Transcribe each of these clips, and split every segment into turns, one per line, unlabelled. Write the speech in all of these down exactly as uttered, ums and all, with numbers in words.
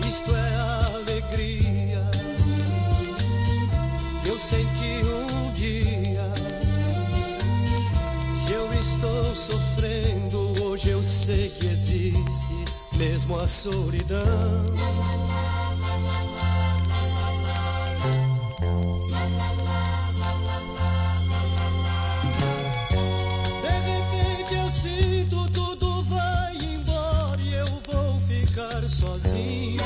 Isto é a alegria que eu senti um dia. Se eu estou sofrendo, hoje eu sei que existe mesmo a solidão. De repente eu sinto tudo vai embora e eu vou ficar sozinho.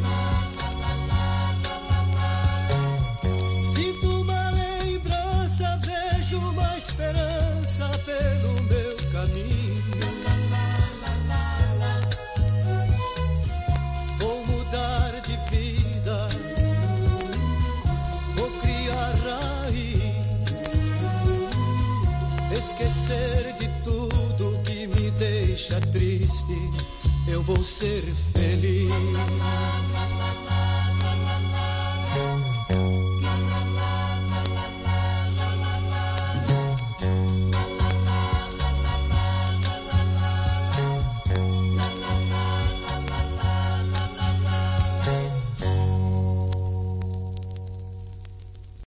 Sinto uma lembrança, vejo uma esperança pelo meu caminho. Vou mudar de vida, vou criar raiz, esquecer de tudo que me deixa triste. Eu vou ser feliz.